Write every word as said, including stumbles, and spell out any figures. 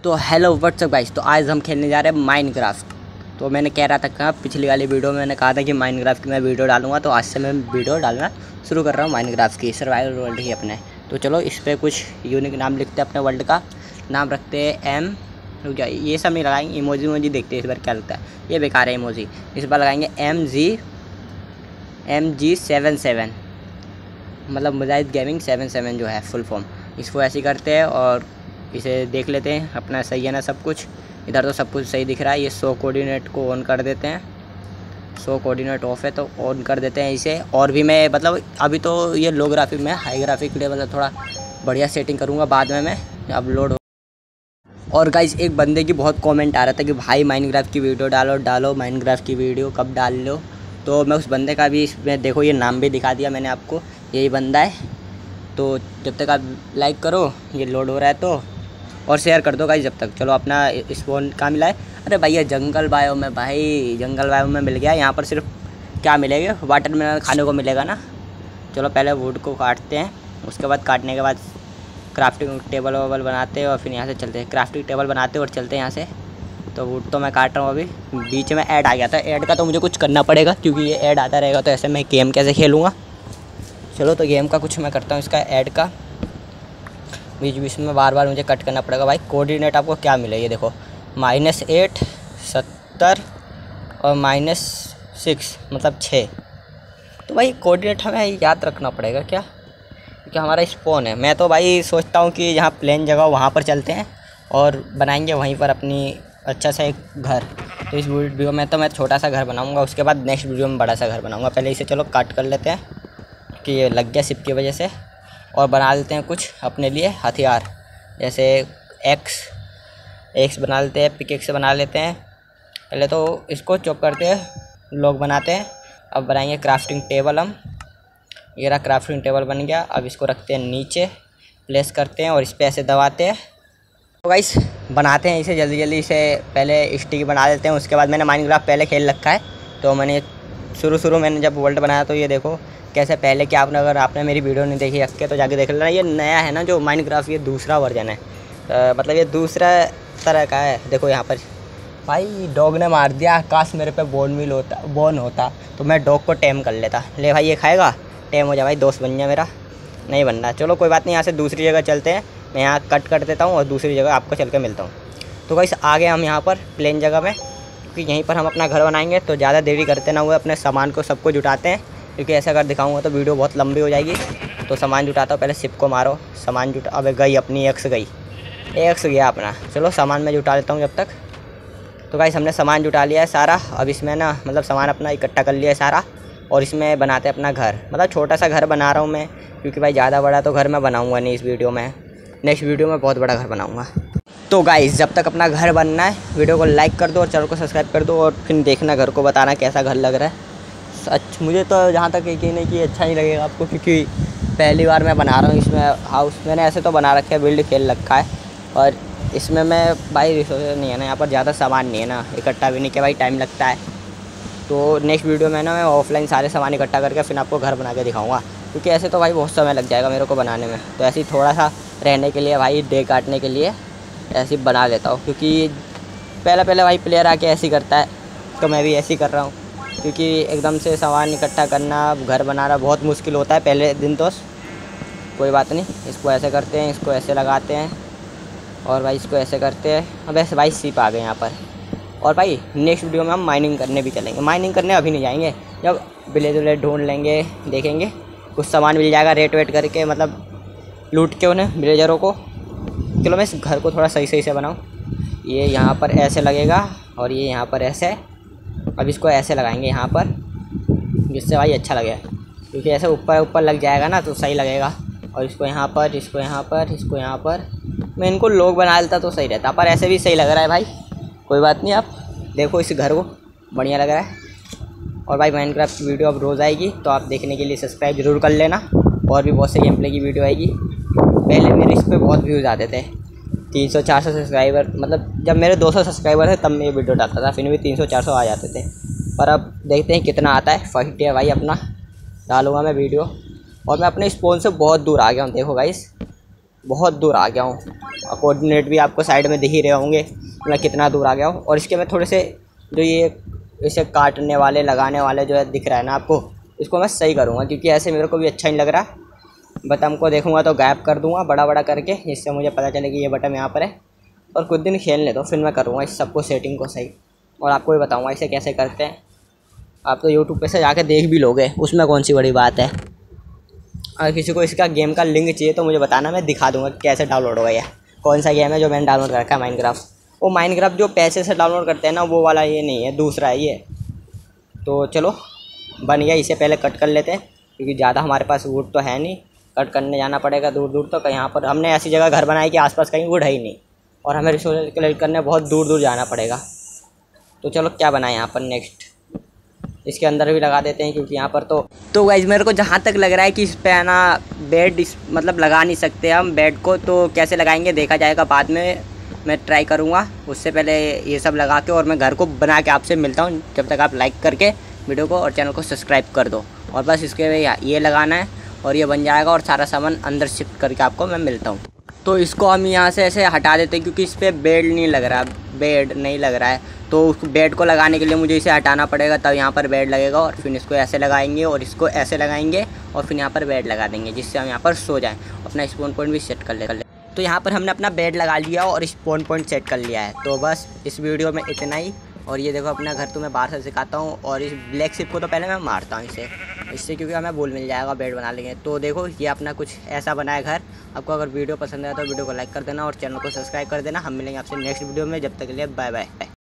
तो hello what's up guys. तो आज हम खेलने जा रहे हैं माइनक्राफ्ट। तो मैंने कह रहा था कहाँ पिछली वाली वीडियो में मैंने कहा था कि माइनक्राफ्ट की मैं वीडियो डालूंगा, तो आज से मैं वीडियो डालना शुरू कर रहा हूँ माइनक्राफ्ट की। सर्वाइवल वर्ल्ड ही अपने। तो चलो इस पर कुछ यूनिक नाम लिखते हैं, अपने वर्ल्ड का नाम रखते हैं एम। क्या ये सब नहीं लगाएंगे, इमोजी इमोजी देखते हैं इस बार क्या लगता है। ये बेकार है इमोजी, इस बार लगाएंगे M G M G seven seven मतलब मुजाहिद गेमिंग सेवन सेवन जो है फुल फॉर्म। इसको ऐसे करते हैं और इसे देख लेते हैं अपना सही है ना सब कुछ। इधर तो सब कुछ सही दिख रहा है। ये सो कोऑर्डिनेट को ऑन कर देते हैं, सो कोऑर्डिनेट ऑफ है तो ऑन कर देते हैं इसे। और भी मैं मतलब अभी तो ये लो ग्राफिक में, हाई ग्राफिक के लिए मतलब थोड़ा बढ़िया सेटिंग करूँगा बाद में मैं अपलोड हो। और गाइस एक बंदे की बहुत कमेंट आ रहा था कि भाई माइनक्राफ्ट की वीडियो डालो डालो माइनक्राफ्ट की वीडियो कब डाल लो। तो मैं उस बंदे का भी इसमें देखो ये नाम भी दिखा दिया मैंने आपको, यही बंदा है। तो जब तक आप लाइक करो, ये लोड हो रहा है तो, और शेयर कर दो गाइस जब तक। चलो अपना स्पॉन कहाँ मिला है? अरे भैया जंगल बायो में, भाई जंगल बायो में मिल गया। यहाँ पर सिर्फ क्या मिलेगा, वाटर मिनरल खाने को मिलेगा ना। चलो पहले वुड को काटते हैं, उसके बाद काटने के बाद क्राफ्टिंग टेबल वेबल बनाते हैं और फिर यहाँ से चलते हैं। क्राफ्टिंग टेबल बनाते हैं और चलते हैं यहाँ से। तो वुड तो मैं काट रहा हूँ, अभी बीच में ऐड आ गया था। ऐड का तो मुझे कुछ करना पड़ेगा क्योंकि ये ऐड आता रहेगा, तो ऐसे मैं गेम कैसे खेलूँगा। चलो तो गेम का कुछ मैं करता हूँ, इसका ऐड का बीच बीच में बार बार मुझे कट करना पड़ेगा। भाई कोऑर्डिनेट आपको क्या मिले, ये देखो माइनस एट सत्तर और माइनस सिक्स मतलब छः। तो भाई कोऑर्डिनेट हमें याद रखना पड़ेगा क्या, क्योंकि हमारा स्पॉन है। मैं तो भाई सोचता हूँ कि जहाँ प्लेन जगह वहाँ पर चलते हैं और बनाएंगे वहीं पर अपनी अच्छा सा एक घर। तो इस वीडियो में तो मैं छोटा सा घर बनाऊँगा, उसके बाद नेक्स्ट वीडियो में बड़ा सा घर बनाऊँगा। पहले इसे चलो काट कर लेते हैं कि ये लग गया सिप की वजह से। और बना लेते हैं कुछ अपने लिए हथियार, जैसे एक्स एक्स बना लेते हैं, पिक एक्स बना लेते हैं। पहले तो इसको चॉप करते हैं, लोग बनाते हैं। अब बनाएंगे क्राफ्टिंग टेबल हम। ये रहा क्राफ्टिंग टेबल बन गया। अब इसको रखते हैं नीचे, प्लेस करते हैं और इस पर ऐसे दबाते हैं। तो गाइस बनाते हैं इसे जल्दी जल्दी। इसे पहले स्टिक बना लेते हैं, उसके बाद मैंने माइनक्राफ्ट पहले खेल रखा है। तो मैंने शुरू शुरू मैंने जब वर्ल्ड बनाया तो ये देखो कैसे पहले कि आपने अगर आपने मेरी वीडियो नहीं देखी रख के तो जाके देख लेना। ये नया है ना जो माइनक्राफ्ट, ये दूसरा वर्जन है। आ, मतलब ये दूसरा तरह का है। देखो यहाँ पर भाई डॉग ने मार दिया। काश मेरे पे बोन मिल होता बोन होता तो मैं डॉग को टेम कर लेता। ले भाई ये खाएगा, टेम हो जाए भाई, दोस्त बन जाए मेरा। नहीं बनना, चलो कोई बात नहीं। यहाँ से दूसरी जगह चलते हैं, मैं यहाँ कट कर देता हूँ और दूसरी जगह आपको चल के मिलता हूँ। तो गाइस आ गए हम यहाँ पर प्लेन जगह में, क्योंकि यहीं पर हम अपना घर बनाएंगे। तो ज़्यादा देरी करते ना हुए अपने सामान को सबको जुटाते हैं, क्योंकि ऐसा अगर दिखाऊंगा तो वीडियो बहुत लंबी हो जाएगी। तो सामान जुटाता हूँ, पहले सिप को मारो, सामान जुटा। अबे गई अपनी एक्स गई, एक्स गया अपना। चलो सामान मैं जुटा लेता हूँ जब तक। तो गाइस हमने सामान जुटा लिया है सारा। अब इसमें ना मतलब सामान अपना इकट्ठा कर लिया है सारा, और इसमें बनाते हैं अपना घर। मतलब छोटा सा घर बना रहा हूँ मैं, क्योंकि भाई ज़्यादा बड़ा तो घर मैं बनाऊँगा नहीं इस वीडियो में। नेक्स्ट वीडियो में बहुत बड़ा घर बनाऊँगा। तो गाइस जब तक अपना घर बनना है, वीडियो को लाइक कर दो और चैनल को सब्सक्राइब कर दो, और फिर देखना घर को, बताना कैसा घर लग रहा है। अच्छा मुझे तो जहाँ तक यकीन है कि अच्छा नहीं लगेगा आपको, क्योंकि पहली बार मैं बना रहा हूँ इसमें हाउस। मैंने ऐसे तो बना रखे है, बिल्ड खेल रखा है, और इसमें मैं भाई रिसोर्स नहीं है ना, यहाँ पर ज़्यादा सामान नहीं है ना, इकट्ठा भी नहीं किया भाई, टाइम लगता है। तो नेक्स्ट वीडियो में ना मैं ऑफलाइन सारे सामान इकट्ठा करके फिर आपको घर बना के दिखाऊँगा, क्योंकि ऐसे तो भाई बहुत समय लग जाएगा मेरे को बनाने में। तो ऐसे ही थोड़ा सा रहने के लिए भाई, डे काटने के लिए ऐसे ही बना लेता हूँ, क्योंकि पहले पहले भाई प्लेयर आके ऐसे ही करता है, तो मैं भी ऐसे ही कर रहा हूँ। क्योंकि एकदम से सामान इकट्ठा करना, घर बनाना बहुत मुश्किल होता है पहले दिन। तो कोई बात नहीं, इसको ऐसे करते हैं, इसको ऐसे लगाते हैं, और भाई इसको ऐसे करते हैं। अब ऐसे भाई सीप आ गए यहाँ पर। और भाई नेक्स्ट वीडियो में हम माइनिंग करने भी चलेंगे। माइनिंग करने अभी नहीं जाएंगे, जब विलेज विलेज ढूंढ लेंगे, देखेंगे कुछ सामान मिल जाएगा रेट वेट करके, मतलब लूट के उन्हें विलेजरों को। चलो मैं इस घर को थोड़ा सही सही से बनाऊँ। ये यहाँ पर ऐसे लगेगा और ये यहाँ पर ऐसे। अब इसको ऐसे लगाएंगे यहाँ पर, जिससे भाई अच्छा लगेगा, क्योंकि ऐसे ऊपर ऊपर लग जाएगा ना तो सही लगेगा। और इसको यहाँ पर, इसको यहाँ पर, इसको यहाँ पर। मैं इनको लोग बना लेता तो सही रहता, पर ऐसे भी सही लग रहा है भाई। कोई बात नहीं, आप देखो इस घर को, बढ़िया लग रहा है। और भाई माइनक्राफ्ट की वीडियो अब रोज़ आएगी, तो आप देखने के लिए सब्सक्राइब जरूर कर लेना। और भी बहुत से गेम प्ले की वीडियो आएगी। पहले मेरे इस पर बहुत व्यूज़ आते थे, तीन सौ चार सौ सब्सक्राइबर। मतलब जब मेरे दो सौ सब्सक्राइबर थे तब मैं ये वीडियो डालता था, फिर भी तीन सौ चार सौ आ जाते थे। पर अब देखते हैं कितना आता है। फर्स्ट डे भाई अपना डालूंगा मैं वीडियो। और मैं अपने स्पॉन से बहुत दूर आ गया हूँ, देखो गाइस बहुत दूर आ गया हूँ। और कोऑर्डिनेट भी आपको साइड में दिख ही रहे होंगे मैं कितना दूर आ गया हूँ। और इसके मैं थोड़े से जो ये इसे काटने वाले लगाने वाले जो है दिख रहा है ना आपको, इसको मैं सही करूँगा क्योंकि ऐसे मेरे को भी अच्छा नहीं लग रहा। बटन को देखूँगा तो गायब कर दूँगा बड़ा बड़ा करके, जिससे मुझे पता चले कि ये बटन यहाँ पर है। और कुछ दिन खेलने दो फिर मैं करूँगा इस सबको सेटिंग को सही, और आपको भी बताऊँगा इसे कैसे करते हैं। आप तो यूट्यूब पे से जाके देख भी लोगे, उसमें कौन सी बड़ी बात है। अगर किसी को इसका गेम का लिंक चाहिए तो मुझे बताना, मैं दिखा दूँगा कैसे डाउनलोड होगा। यह कौन सा गेम है जो मैंने डाउनलोड कर रखा है, माइनक्राफ्ट। वो माइनक्राफ्ट जो पैसे से डाउनलोड करते हैं ना, वो वाला ये नहीं है, दूसरा है ये। तो चलो बन गया, इसे पहले कट कर लेते हैं क्योंकि ज़्यादा हमारे पास वुड तो है नहीं, कट करने जाना पड़ेगा दूर दूर तक। यहाँ पर हमने ऐसी जगह घर बनाई कि आसपास कहीं वुड है ही नहीं, और हमें रिसोर्स कलेक्ट करने बहुत दूर दूर जाना पड़ेगा। तो चलो क्या बनाए यहाँ पर नेक्स्ट, इसके अंदर भी लगा देते हैं क्योंकि यहाँ पर तो तो गाइस मेरे को जहाँ तक लग रहा है कि इस पे आना बेड इस मतलब लगा नहीं सकते हम बेड को, तो कैसे लगाएंगे देखा जाएगा बाद में, मैं ट्राई करूँगा। उससे पहले ये सब लगा के और मैं घर को बना के आपसे मिलता हूँ। जब तक आप लाइक करके वीडियो को और चैनल को सब्सक्राइब कर दो, और बस इसके ये लगाना है और ये बन जाएगा, और सारा सामान अंदर शिफ्ट करके आपको मैं मिलता हूँ। तो इसको हम यहाँ से ऐसे हटा देते हैं क्योंकि इस पर बेड नहीं लग रहा, बेड नहीं लग रहा है। तो उस बेड को लगाने के लिए मुझे इसे हटाना पड़ेगा, तब यहाँ पर बेड लगेगा। और फिर इसको ऐसे लगाएंगे और इसको ऐसे लगाएंगे और फिर यहाँ पर बेड लगा देंगे, जिससे हम यहाँ पर सो जाएँ। अपना स्पॉन पॉइंट भी सेट कर ले। तो यहाँ पर हमने अपना बेड लगा लिया और स्पॉन पॉइंट सेट कर लिया है। तो बस इस वीडियो में इतना ही। और ये देखो अपना घर तो मैं बाहर से सिखाता हूँ, और इस ब्लैक शिप को तो पहले मैं मारता हूँ इसे इससे क्योंकि हमें बोल मिल जाएगा, बेड बना लेंगे। तो देखो ये अपना कुछ ऐसा बना है घर। आपको अगर वीडियो पसंद आया तो वीडियो को लाइक कर देना और चैनल को सब्सक्राइब कर देना। हम मिलेंगे आपसे नेक्स्ट वीडियो में, जब तक के लिए बाय बाय।